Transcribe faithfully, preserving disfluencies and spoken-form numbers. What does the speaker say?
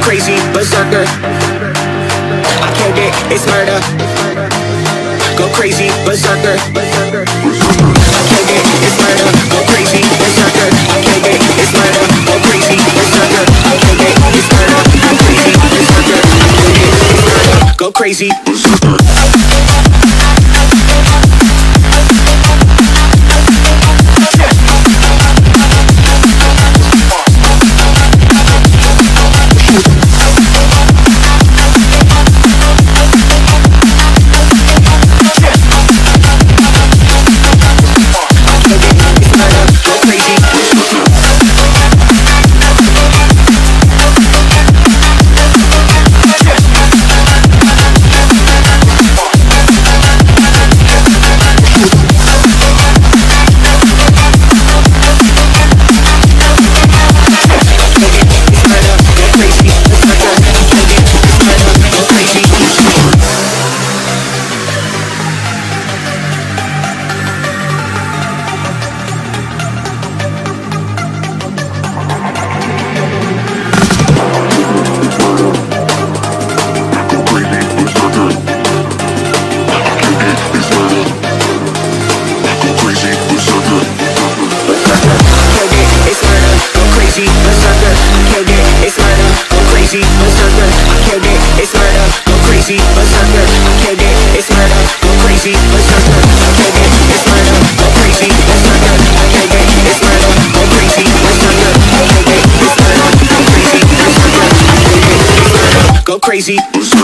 crazy, berserker. I killed it, it's murder. Go crazy, berserker. I killed it, it's murder. Go crazy, berserker. I killed it, it's murder. Go crazy, berserker. I killed it, it's murder. Go crazy, berserker. I killed it, it's murder. Go crazy, berserker. Crazy.